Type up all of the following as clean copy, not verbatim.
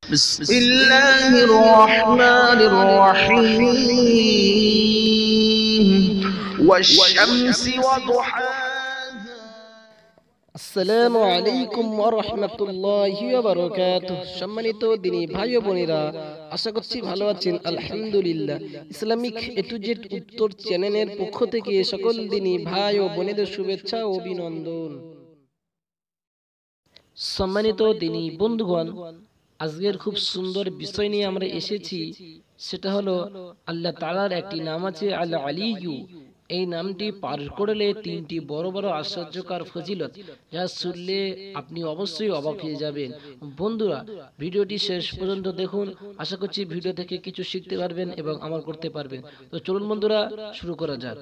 بسم الله الرحمن الرحيم والشمس وضحاها আসসালামু আলাইকুম ওয়া রাহমাতুল্লাহি ওয়া বারাকাতুহু। সম্মানিত দিনী ভাই ও বোনেরা, আশা করছি ভালো আছেন। আলহামদুলিল্লাহ। ইসলামিক এ টু জেড উত্তর চ্যানেলের পক্ষ থেকে সকল দিনী ভাই ও বোনেদের শুভেচ্ছা ও অভিনন্দন। সম্মানিত দিনী বন্ধুগণ, আজকের খুব সুন্দর বিষয় নিয়ে আমরা এসেছি। সেটা হলো আল্লাহ তাআলার একটি নাম আছে আল আলিয়্যু। এই নামটি পার করলে তিনটি বড় বড় আশ্চর্যকর ফজিলত, যা শুনলে আপনি অবশ্যই অবাক হয়ে যাবেন। বন্ধুরা, ভিডিওটি শেষ পর্যন্ত দেখুন। আশা করছি ভিডিও থেকে কিছু শিখতে পারবেন এবং আমল করতে পারবেন। তো চলুন বন্ধুরা, শুরু করা যাক।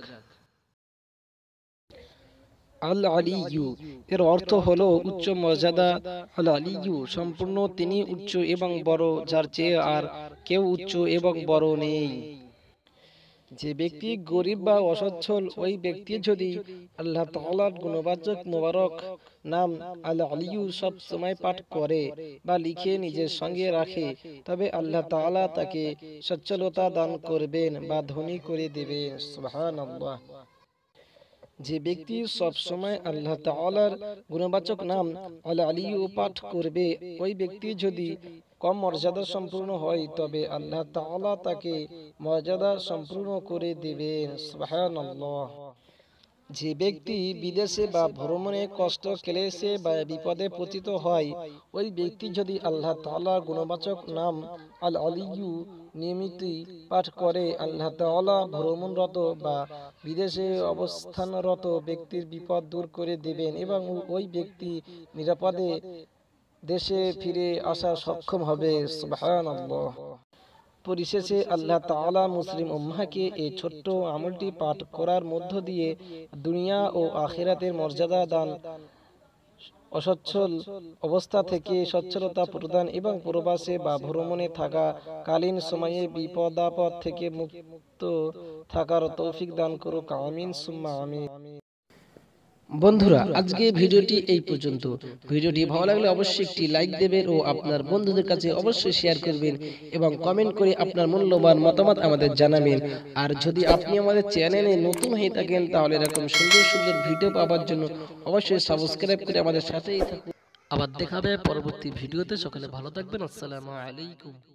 আল আলিয়্যু এর অর্থ হলো উচ্চ মর্যাদা। আল আলিয়্যু সম্পূর্ণ তিনি উচ্চ এবং বড়, যার চেয়ে আর কেউ উচ্চ এবং বড় নেই। যে ব্যক্তি গরিব বা অসচ্ছল, ওই ব্যক্তি যদি আল্লাহ তাআলার গুণবাচক মোবারক নাম আল আলিয়্যু সব সময় পাঠ করে বা লিখে নিজের সঙ্গে রাখে, তবে আল্লাহ তাআলা তাকে সচ্ছলতা দান করবেন বা ধনী করে দেবেন। সুবহানাল্লাহ। যে ব্যক্তি সব সময় আল্লাহ তাআলার গুণবাচক নাম আল আলিয়্যু পাঠ করবে, ওই ব্যক্তি যদি কম মর্যাদা সম্পূর্ণ হয়, তবে আল্লাহ তাআলা তাকে মর্যাদা সম্পূর্ণ করে দিবেন। সুবহানাল্লাহ। যে ব্যক্তি বিদেশে বা ভ্রমণে কষ্ট ক্লেশে বা বিপদে পতিত হয়, ওই ব্যক্তি যদি আল্লাহ তাআলার গুণবাচক নাম আল আলিয়্যু নিয়মিত পাঠ করে, আল্লাহ তাআলা ভ্রমণরত বা বিদেশে অবস্থানরত ব্যক্তির বিপদ দূর করে দেবেন এবং ওই ব্যক্তি নিরাপদে দেশে ফিরে আসা সক্ষম হবে। সুবহানাল্লাহ। পরিশেষে আল্লাহ তাআলা মুসলিম উম্মাহকে এই ছোট্ট আমলটি পাঠ করার মধ্য দিয়ে দুনিয়া ও আখিরাতের মর্যাদা দান, অসচ্ছল অবস্থা থেকে সচ্ছলতা প্রদান এবং প্রবাসে বা ভ্রমণে থাকা কালীন সময়ে বিপদাপদ থেকে মুক্ত থাকার তৌফিক দান করুক। আমিন সুম্মা আমিন। বন্ধুরা, আজকে ভিডিওটি এই পর্যন্ত। ভিডিওটি ভালো লাগলে অবশ্যই একটি লাইক দেবেন ও আপনার বন্ধুদের কাছে অবশ্যই শেয়ার করবেন এবং কমেন্ট করে আপনার মূল্যবান মতামত আমাদের জানাবেন। আর যদি আপনি আমাদের চ্যানেলে নতুন হয়ে থাকেন, তাহলে এরকম সুন্দর সুন্দর ভিডিও পাওয়ার জন্য অবশ্যই সাবস্ক্রাইব করে আমাদের সাথেই থাকুন। আবার দেখা হবে পরবর্তী ভিডিওতে। সকলে ভালো থাকবেন। আসসালামু আলাইকুম।